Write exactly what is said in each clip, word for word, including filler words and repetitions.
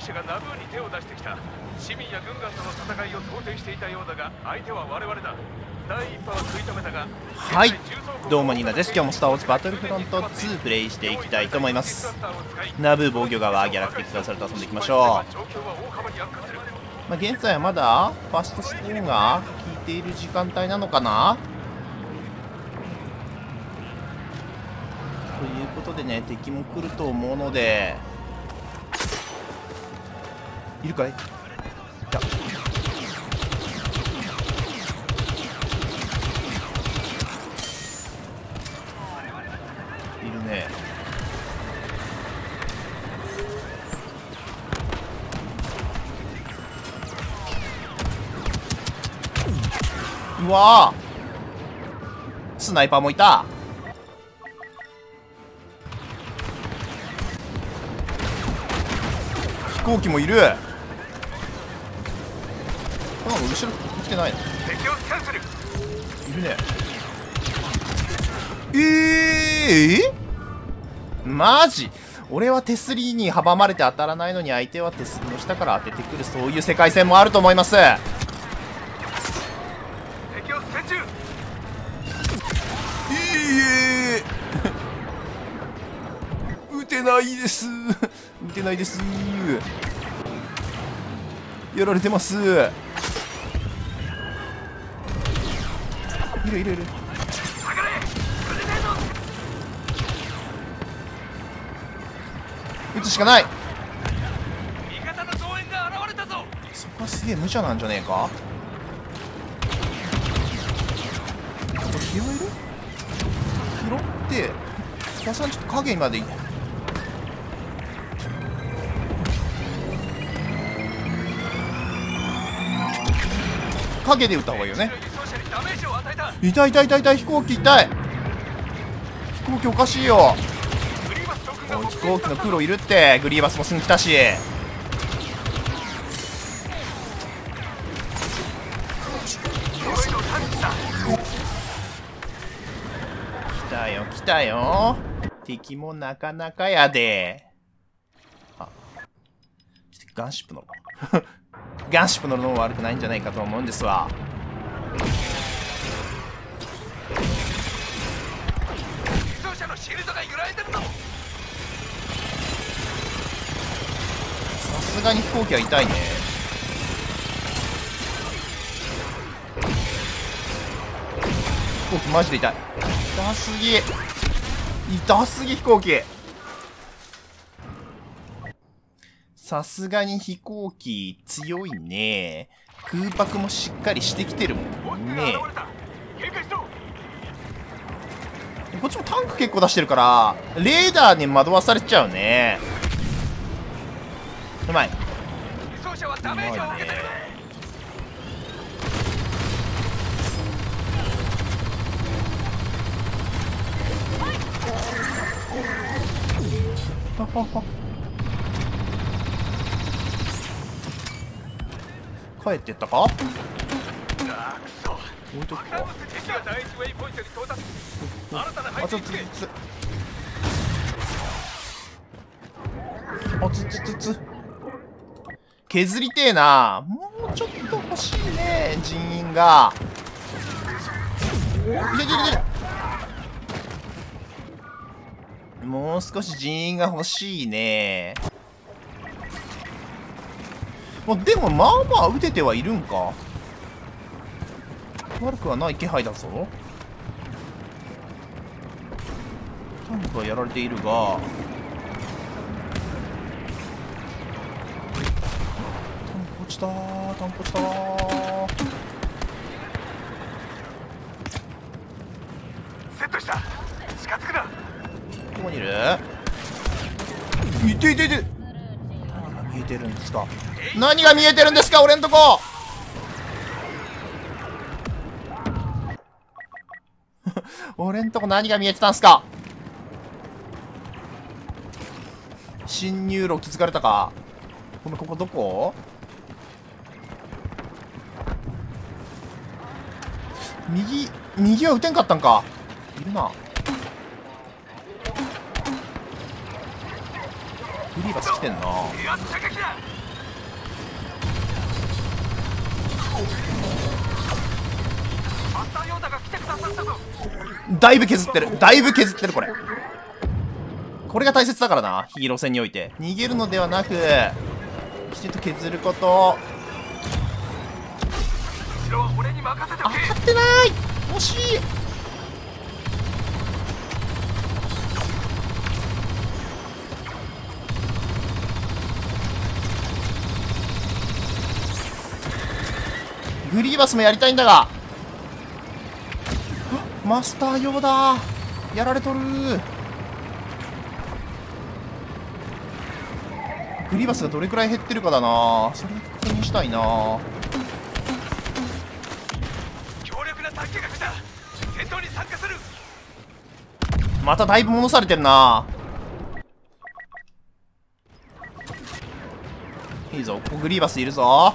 者がナブーに手を出してきた。市民や軍艦との戦いを想定していたようだが、相手は我々だ。第一波は食い止めたが。 はい、どうもニーナです。今日もスター・ウォーズバトルフロントツープレイしていきたいと思います。ナブー防御側ギャラクティックカーソルと遊んでいきましょう。まあ、現在はまだファーストスコーンが効いている時間帯なのかなということでね、敵も来ると思うので、いるかい？いた。いるね。うわー、スナイパーもいた。飛行機もいる。この後ろ来てないの？いるね。えー、マジ？俺は手すりに阻まれて当たらないのに相手は手すりの下から当ててくる、そういう世界線もあると思います。撃てないです。撃てないです。やられてます。いるいるいる。撃つしかない。そこはすげえ無茶なんじゃねえか。ちょっと拾える？拾ってキャさんちょっと影までいい。影で撃った方がいいよね。痛い痛い痛い痛い。飛行機痛い。飛行機おかしいよ。おい、飛行機の黒いるって。グリーバスもすぐ来たし。来たよ来たよ。敵もなかなかやで。あ、ガンシップのガンシップののも悪くないんじゃないかと思うんですわ。さすがに飛行機は痛いね。飛行機マジで痛い。痛すぎ痛すぎ飛行機。さすがに飛行機強いね。空爆もしっかりしてきてるもんね。こっちもタンク結構出してるからレーダーに惑わされちゃうね。うまい。うまいね。ははは。帰ってったか？置いとくか。あつつつあつつつつ削りてえな。もうちょっと欲しいね、人員が。いけいけいけ。もう少し人員が欲しいね。もうでもまあまあ撃ててはいるんか。悪くはない気配だぞ。タンクはやられているが、タンク落ちたー。タンク落ちたー。 セットした。近づくな。 どこにいる？いていていて。何が見えてるんですか？何が見えてるんですか俺んとこ。俺んとこ何が見えてたんすか？侵入路気づかれたか？このここどこ？右右は撃てんかったんか。いるな。フリーバス来てんな。 マスターヨーダが来てくださったぞ。 だいぶ削ってる。だいぶ削ってる、これ。これが大切だからな、ヒーロー戦において。逃げるのではなく、きちんと削ること。 後ろは俺に任せておけ。 当たってない。惜しい。グリーバスもやりたいんだが、マスター用だ。やられとる。グリーバスがどれくらい減ってるかだな。それ確認したいな。 強力な短期が来た。戦闘に参加する。 まただいぶ戻されてるな。いいぞ、ここグリーバスいるぞ。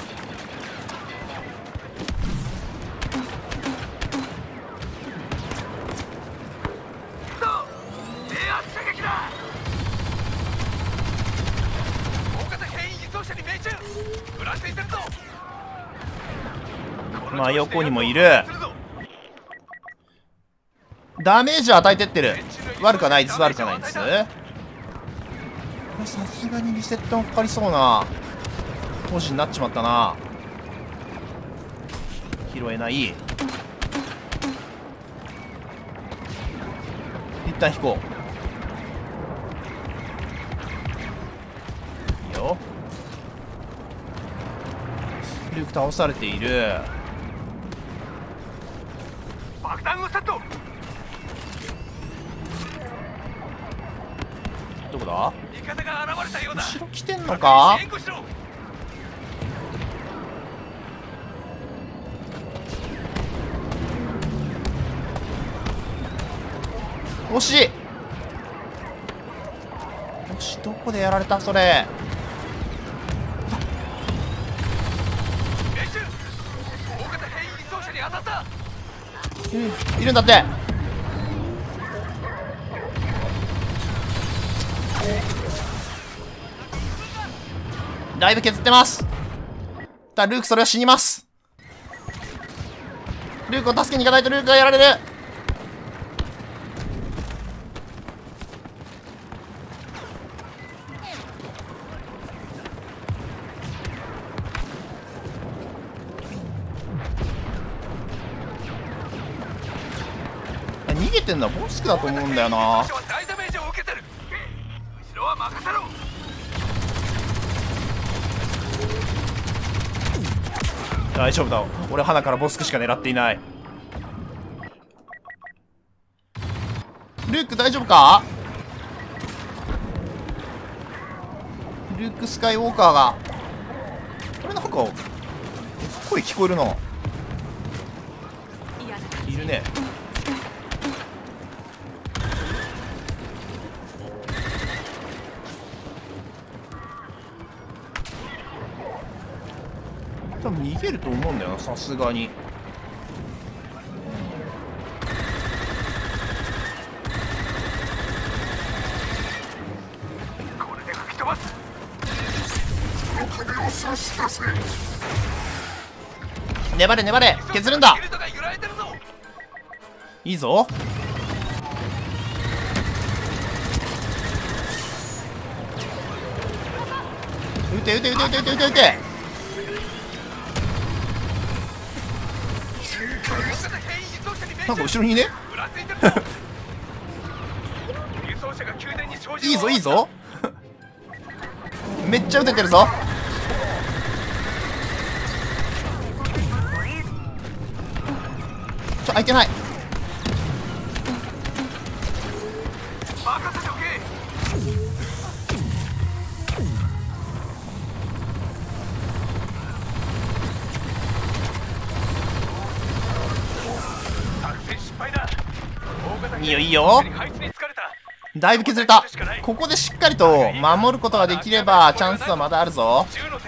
真横にもいる。ダメージを与えてってる。悪くはないです、悪くはないです。これさすがにリセットがかかりそうな当時になっちまったな。拾えない。一旦引こう。いいよ。ルーク倒されている。 爆弾をセット。 どこだ？ 味方が現れたようだ。 後ろ来てんのか？惜しい。よし、どこでやられたそれ。いるんだって。だいぶ削ってます。だルークそれは死にます。ルークを助けに行かないとルークがやられる。逃げてんのはボスクだと思うんだよな。大丈夫だ。俺花からボスクしか狙っていない。ルーク大丈夫か？ルークスカイウォーカーがこれなんか声聞こえるな。いるね。多分逃げると思うんだよな、さすがに。 これで吹き飛ばす。 粘れ粘れ、削るんだ。いいぞ。撃て撃て撃て撃て撃て撃て撃て。なんか後ろにねいいぞいいぞめっちゃ撃ててるぞ。ちょ開いてない。いいよいいよ。だいぶ削れた。ここでしっかりと守ることができればチャンスはまだあるぞ。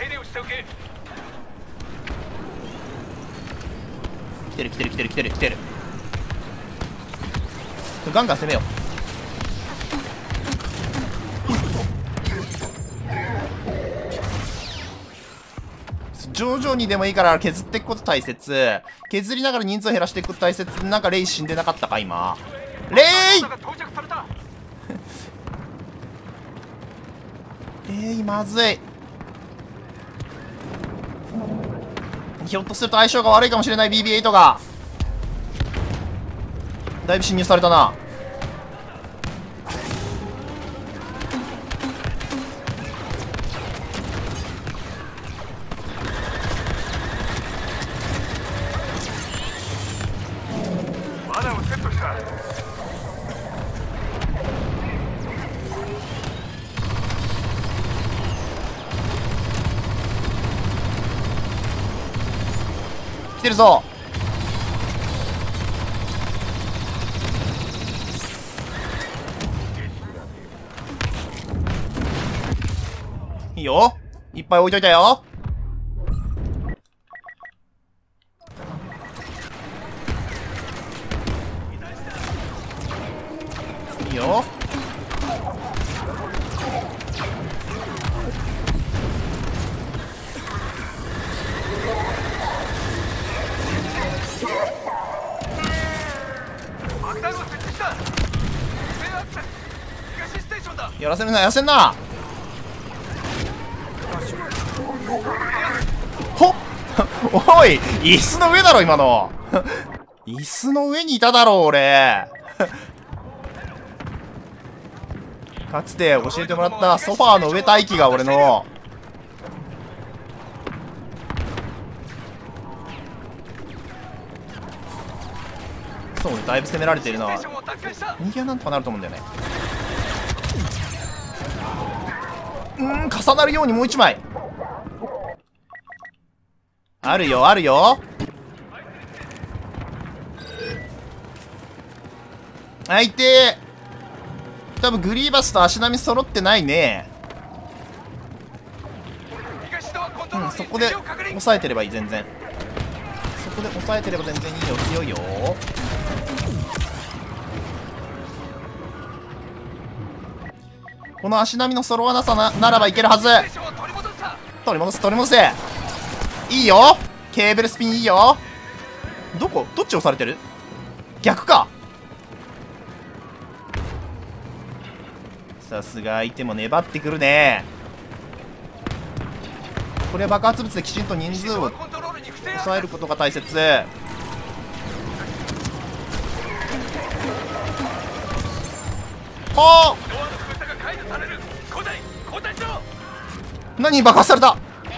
来てる来てる来てる来てる来てる。ガンガン攻めよう。 徐々にでもいいから削っていくこと大切。削りながら人数減らしていくこと大切。なんかレイ死んでなかったか今。レイレイまずい。ひょっとすると相性が悪いかもしれない。 ビービーエイト がだいぶ侵入されたな。 罠をセットした。 来てるぞ。いいよ、いっぱい置いといたよ。いいよ。 爆弾を設置した。全アクセス東ステーションだ。 やらせるなやらせんな。ほっおい、椅子の上だろ今の椅子の上にいただろう俺かつて教えてもらったソファーの上待機が俺の。そうね、だいぶ攻められているな。右はなんとかなると思うんだよね。うーん、重なるようにもう一枚あるよあるよ。相手多分グリーバスと足並み揃ってないね。うん、そこで抑えてればいい。全然そこで抑えてれば全然いいよ。強いよ。この足並みの揃わなさ な, ならばいけるはず。取り戻す取り戻せ。いいよ、ケーブルスピンいいよ。どこどっち押されてる。逆か。さすが相手も粘ってくるね。これは爆発物できちんと人数を抑えることが大切。はあ、何爆発された。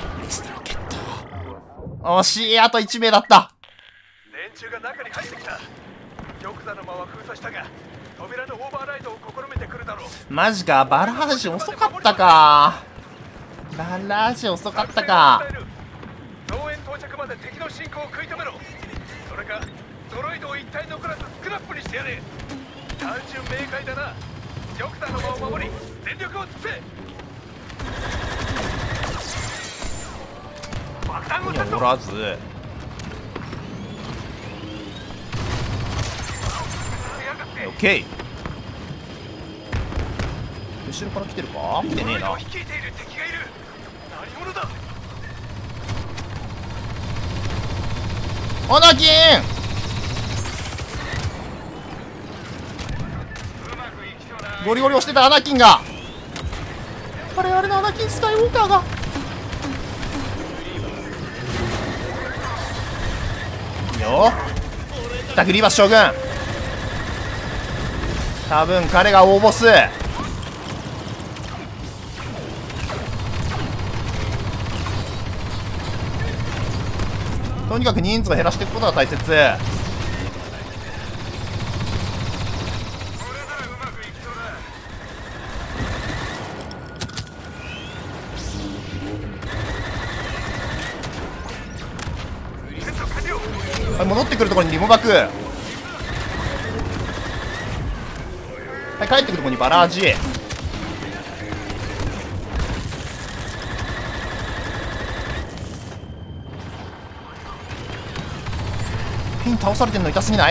惜しい、あといち名だった。 連中が中に入ってきた。玉座の間は封鎖したが扉のオーバーライドを試みてくるだろう。 マジか、バラージ遅かったか。バラージ遅かったか。 農園到着まで敵の進行を食い止めろ。それかドロイドを一体残らずスクラップにしてやれ。単純明快だな。玉座の間を守り全力を尽くせ。爆弾をにはおらず。オッケー。後ろから来てるか。来てねえな。アナキン。ゴリゴリ押してたアナキンが。我々のアナキンスカイウォーカーが。いいよ。来たグリーバス将軍。多分彼が大ボス。とにかく人数を減らしていくことが大切。はい、戻ってくるところにリモバク。はい、帰ってくるところにバラージ。ピン倒されてるの痛すぎない？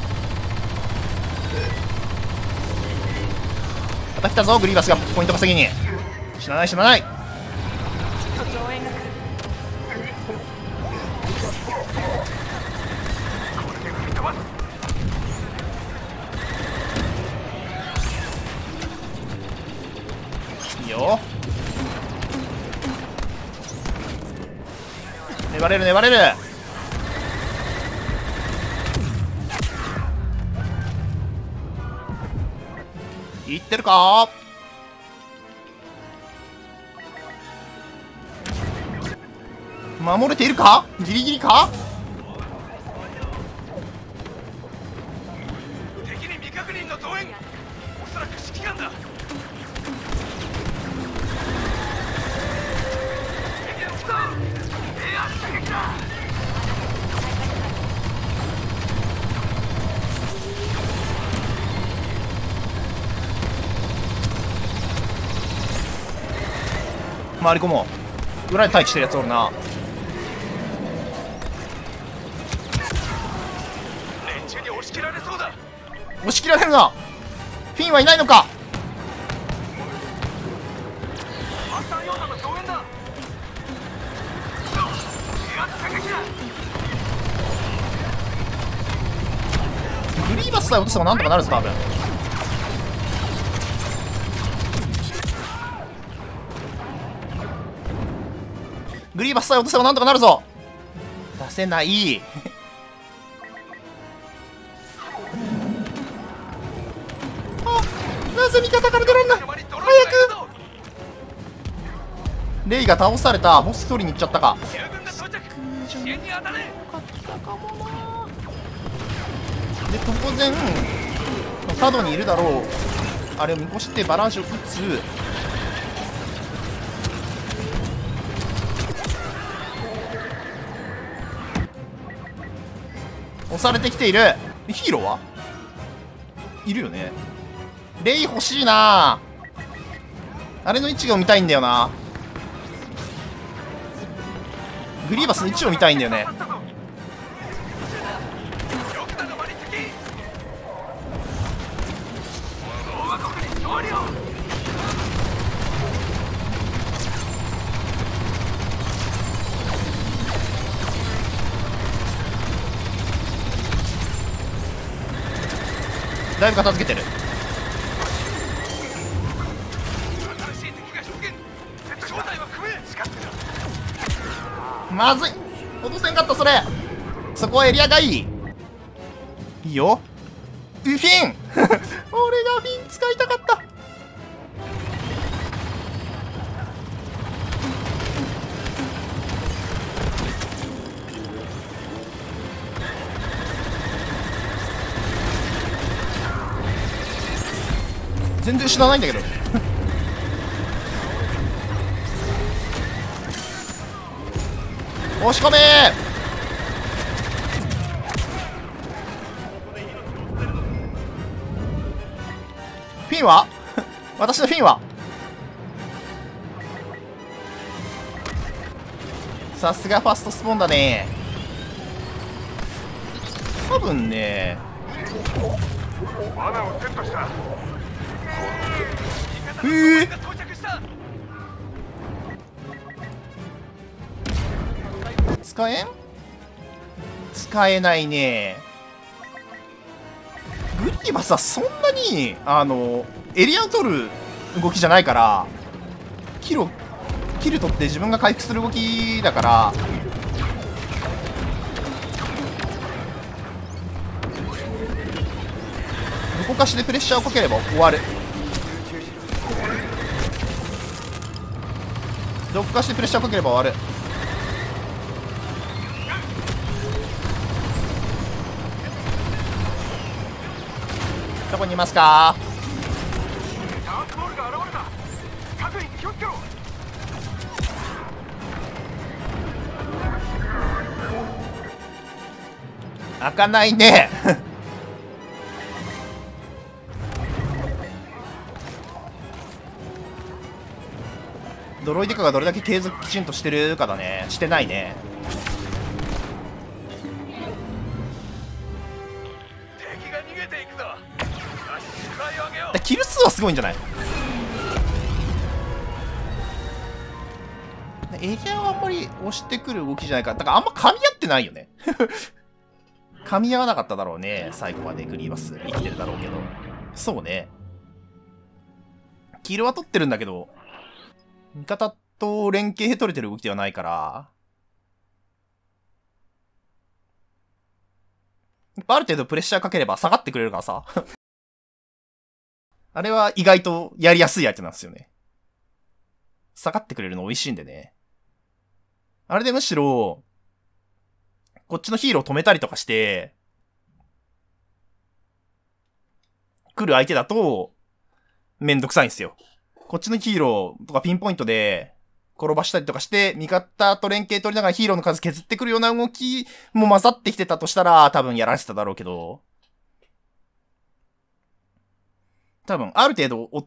また来たぞグリーバスがポイント稼ぎに。死なない死なない。 粘れる粘れる。いってるか。守れているか。ギリギリか。 敵に未確認の増援、おそらく指揮官だ。敵の来た。エア射撃だ。 回り込もう。裏で待機してるやつおるな。 連中に押し切られそうだ。 押し切られるな。フィンはいないのか。 マスターヨーダの増援だ。エア射撃だ。 グリーバスさえ落とせばなんとかなるぞ多分。グリーバスさえ落とせばなんとかなるぞ。出せないあ、なぜ味方から出らんない。早く。レイが倒された。ボス取りに行っちゃったか。 支援に当たれ。 で当然角にいるだろうあれを見越してバランスを打つ。押されてきている。ヒーローはいるよね。レイ欲しいな。あれの位置が見たいんだよな。グリーバスの位置を見たいんだよね。だいぶ片付けてる。まずい。落とせんかったそれ。そこはエリアがいい。いいよ。フィン俺がフィン使いたかった。全然死なないんだけど押し込めー。フィンは私のフィンはさすがファストスポンだね。多分ね罠をセットした。 えー、使えん使えないね。グリーバスはそんなにあのエリアを取る動きじゃないから、キルをキル取って自分が回復する動きだから、どこかしでプレッシャーをかければ終わる。どこかしでプレッシャーをかければ終わる。どこにいますか。開かないねドロイデカがどれだけ継続きちんとしてるかだね。してないね。 敵が逃げていくぞ。 キル数はすごいんじゃない。エリアはあんまり押してくる動きじゃないから、だからあんま噛み合ってないよね噛み合わなかっただろうね。最後までグリーバス生きてるだろうけど。そうね、キルは取ってるんだけど味方と連携取れてる動きではないから、 ある程度プレッシャーかければ下がってくれるからさ。あれは意外とやりやすい相手なんですよね。下がってくれるの美味しいんでね。あれでむしろ、こっちのヒーロー止めたりとかして、来る相手だと、めんどくさいんですよ。こっちのヒーローとかピンポイントで、転ばしたりとかして、味方と連携取りながらヒーローの数削ってくるような動きも混ざってきてたとしたら、多分やられてただろうけど、多分、ある程度追って、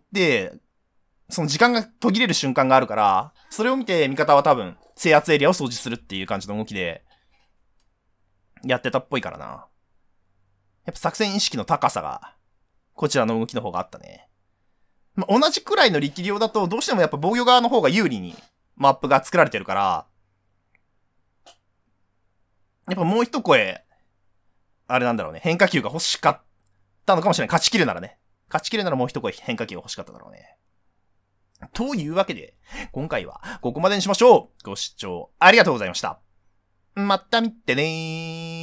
その時間が途切れる瞬間があるから、それを見て味方は多分、制圧エリアを掃除するっていう感じの動きで、やってたっぽいからな。やっぱ作戦意識の高さが、こちらの動きの方があったね。まあ、同じくらいの力量だと、どうしてもやっぱ防御側の方が有利にマップが作られてるから、やっぱもう一声、あれなんだろうね、変化球が欲しかったのかもしれない。勝ち切るならね。勝ち切るならもう一声変化球が欲しかっただろうね。というわけで、今回はここまでにしましょう。ご視聴ありがとうございました。また見てねー。